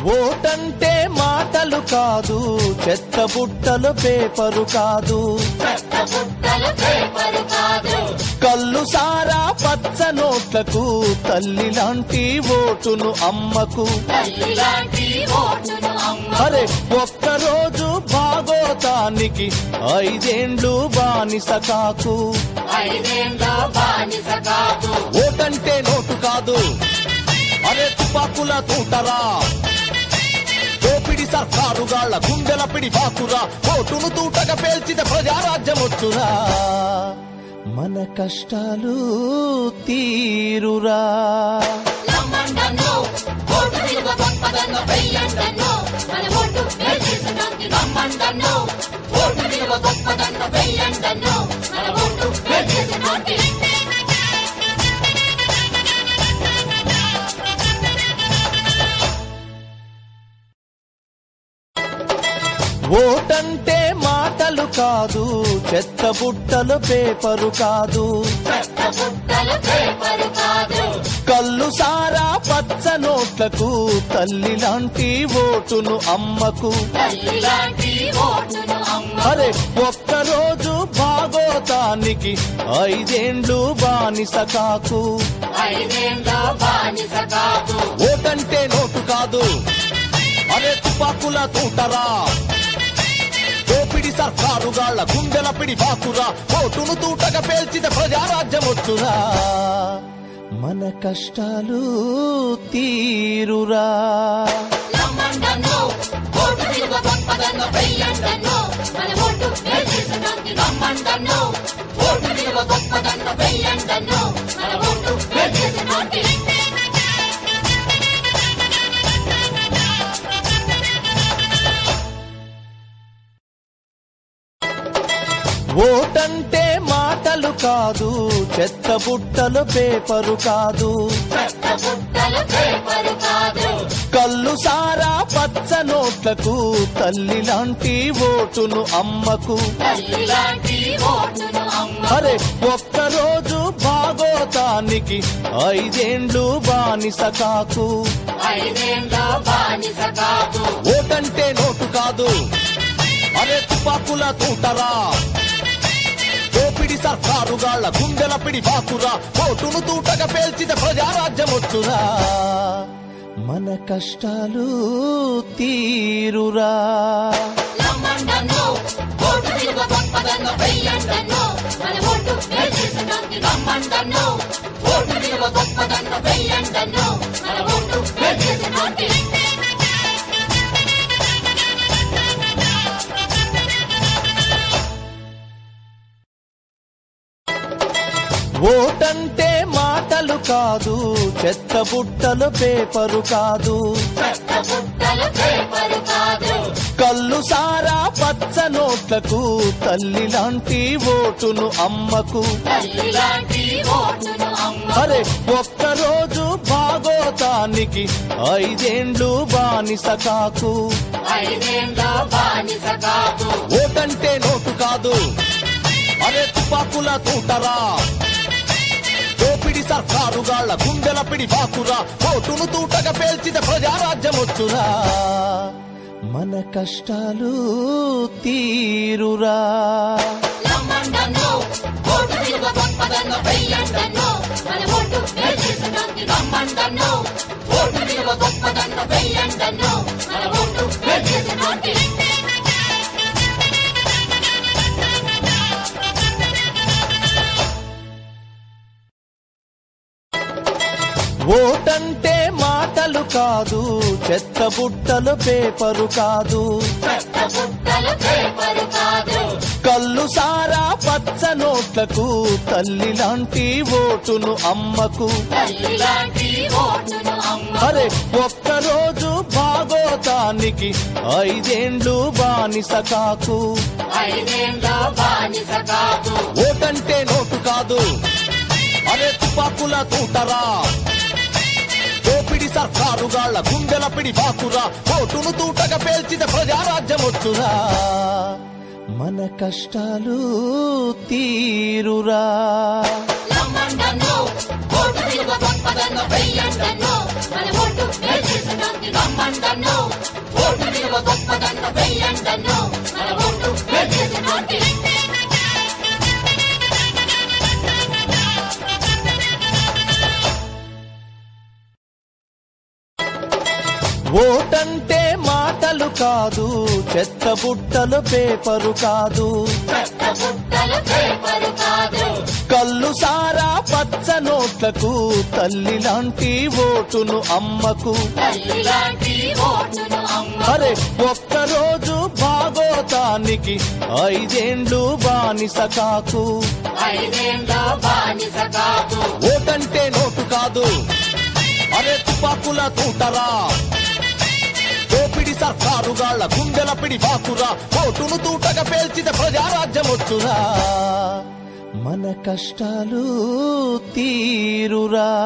ఓటంటే మాటలు కాదు, చెత్త బుట్టలు పేపరు కాదు, కళ్ళు సారా పచ్చ నోట్లకు తల్లి లాంటి ఓటును అమ్మకు. అరే ఒక్కరోజు భాగోతానికి 5 ఏండ్లు బానిస కాకు. ఓటంటే నోటు కాదు, అరే తుపాకుల తూటరా, దోపిడి సర్కారుగాళ్ల గుండెల పిడి పాకురా. ఓటును తూటగా పేల్చితే ప్రజారాజ్యం వచ్చురా, మన కష్టాలు తీరురా. ఓటంటే మాటలు కాదు, చెత్త బుట్టలు పేపరు కాదు, కళ్ళు సారా పచ్చ నోట్లకు తల్లి లాంటి ఓటును అమ్మకు. అరే ఒక్కరోజు భాగోతానికి 5 ఏండ్లు బానిస కాకు. ఓటంటే నోటు కాదు, అరే తుపాకుల తూటరా, దోపిడి సర్కారుగాళ్ల గుండెల పిడి పాకురా. ఓటును తూటగా పేల్చితే ప్రజారాజ్యం వచ్చురా, మన కష్టాలు తీరురా. ఓటంటే మాటలు కాదు, చెత్త బుట్టలు పేపరు కాదు, కళ్ళు సారా పచ్చ నోట్లకు తల్లి లాంటి ఓటును అమ్మకు. అరే ఒక్కరోజు భాగోతానికి 5 ఏండ్లు బానిస కాకు. ఓటంటే నోటు కాదు, అరే తుపాకుల తూటరా, దోపిడి సర్కారుగాళ్ల గుండెల పిడి పాకురా. ఓటును తూటగా పేల్చితే ప్రజారాజ్యం వచ్చురా, మన కష్టాలు తీరురా. ఓటంటే మాటలు కాదు, చెత్త బుట్టలు పేపరు కాదు, కళ్ళు సారా పచ్చ నోట్లకు తల్లి లాంటి ఓటును అమ్మకు. అరే ఒక్కరోజు భాగోతానికి 5 ఏండ్లు బానిస కాకు. ఓటంటే నోటు కాదు, అరే తుపాకుల తూటరా, దోపిడి సర్కారుగాళ్ల గుండెల పిడి పాకురా. ఓటును తూటగా పేల్చితే ప్రజారాజ్యం వచ్చురా, మన కష్టాలు తీరురా. ఓటంటే మాటలు కాదు, చెత్త బుట్టలు పేపరు కాదు, కళ్ళు సారా పచ్చ నోట్లకు తల్లి లాంటి ఓటును అమ్మకు. అరే ఒక్కరోజు భాగోతానికి 5 ఏండ్లు బానిస కాకు. ఓటంటే నోటు కాదు, అరే తుపాకుల తూటరా, దోపిడి సర్కారుగాళ్ల గుండెల పిడి పాకురా. ఓటును తూటగా పేల్చితే ప్రజారాజ్యం వచ్చురా, మన కష్టాలు తీరురా. ఓటు విలువ గొప్పదన్నో వెయ్యండన్నో మన ఓటు వేసేసడానికి రమ్మండన్నో ఓటంటే మాటలు కాదు, చెత్త బుట్టలు పేపరు కాదు, కళ్ళు సారా పచ్చ నోట్లకు తల్లి లాంటి ఓటును అమ్మకు. అరే ఒక్కరోజు భాగోతానికి 5 ఏండ్లు బానిస కాకు. ఓటంటే నోటు కాదు, అరే తుపాకుల తూటరా, దోపిడి సర్కారుగాళ్ల గుండెల పిడి బాకురా, ఓటును తూటగా పేల్చితే ప్రజారాజ్యమొచ్చురా, మన కష్టాలు తీరురా.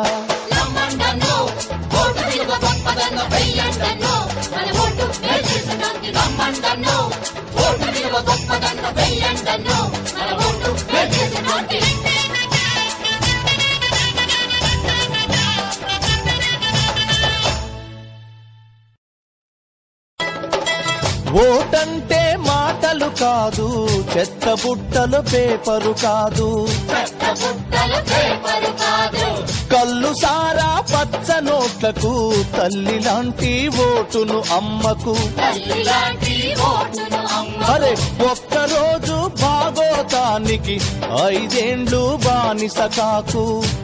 ఓటంటే మాటలు కాదు, చెత్త బుట్టలు పేపరు కాదు, కళ్ళు సారా పచ్చ నోట్లకు తల్లి లాంటి ఓటును అమ్మకు. అరే ఒక్కరోజు భాగోతానికి 5 ఏండ్లు బానిస కాకు.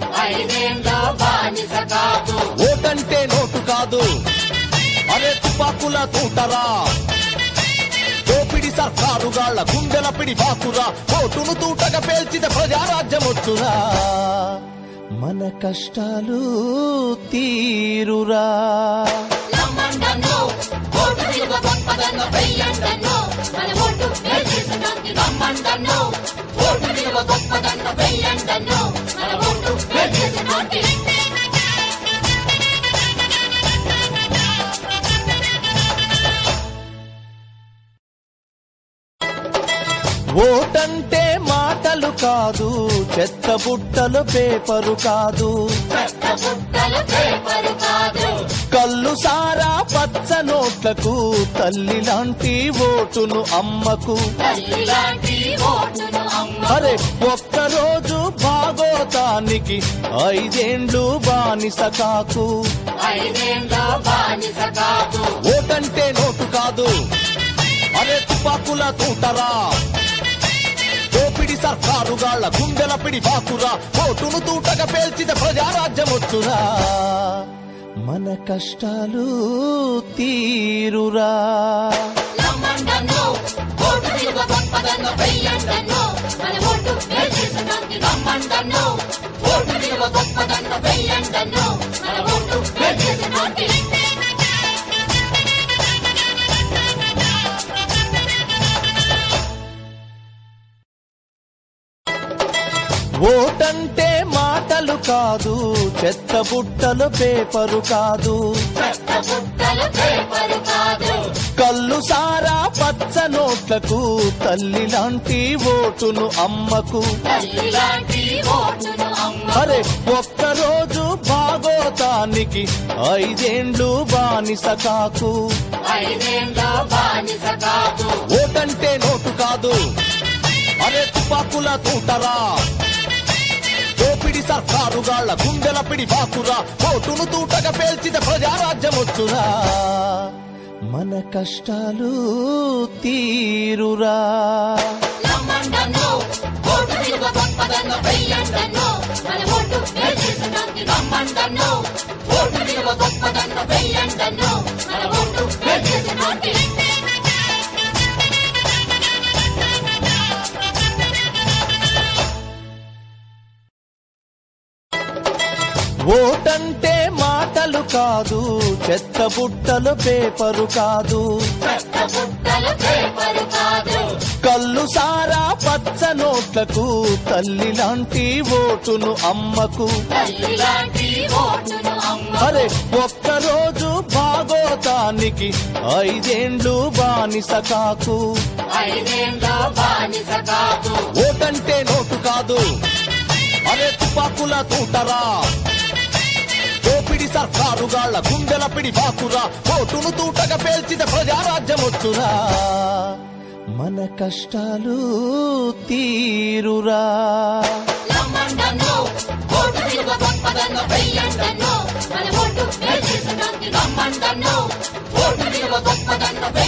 ఓటంటే నోటు కాదు, అరే తుపాకుల తూటరా, దోపిడి సర్కారుగాళ్ల గుండెల పిడి బాకురా, ఓటును తూటగా పేల్చితే ప్రజారాజ్యమొచ్చురా, మన కష్టాలు తీరురా. ఓటంటే మాటలు కాదు, చెత్త బుట్టలు పేపరు కాదు, కళ్ళు సారా పచ్చ నోట్లకు తల్లి లాంటి ఓటును అమ్మకు. అరే ఒక్కరోజు భాగోతానికి 5 ఏండ్లు బానిస కాకు. ఓటంటే నోటు కాదు, అరే తుపాకుల తూటరా, దోపిడి సర్కారుగాళ్ల గుండెల పిడి బాకురా, ఓటును తూటగా పేల్చితే ప్రజారాజ్యమొచ్చురా, మన కష్టాలు తీరురా. ఓటంటే మాటలు కాదు, చెత్త బుట్టలు పేపరు కాదు, కళ్ళు సారా పచ్చ నోట్లకు తల్లి లాంటి ఓటును అమ్మకు. అరే ఒక్కరోజు భాగోతానికి 5 ఏండ్లు బానిస కాకు. ఓటంటే నోటు కాదు, అరే తుపాకుల తూటరా, దోపిడి సర్కారుగాళ్ల గుండెల పిడి బాకురా, ఓటును తూటగా పేల్చితే ప్రజారాజ్యమొచ్చురా, మన కష్టాలు తీరురా. ఓటంటే మాటలు కాదు, చెత్త బుట్టలు పేపరు కాదు, కళ్ళు సారా పచ్చ నోట్లకు తల్లి లాంటి ఓటును అమ్మకు. అరే ఒక్కరోజు భాగోతానికి 5 ఏండ్లు బానిస కాకు. ఓటంటే నోటు కాదు, అరే తుపాకుల తూటరా, దోపిడి సర్కారుగాళ్ల గుండెల పిడి బాకురా, ఓటును తూటగా పేల్చితే ప్రజారాజ్యమొచ్చురా, మన కష్టాలు తీరురా. ఓటు విలువ గొప్పదన్నో వెయ్యండన్నో మన ఓటు వేసేసడానికి దండన్నో ఓటు విలువ గొప్పదన్న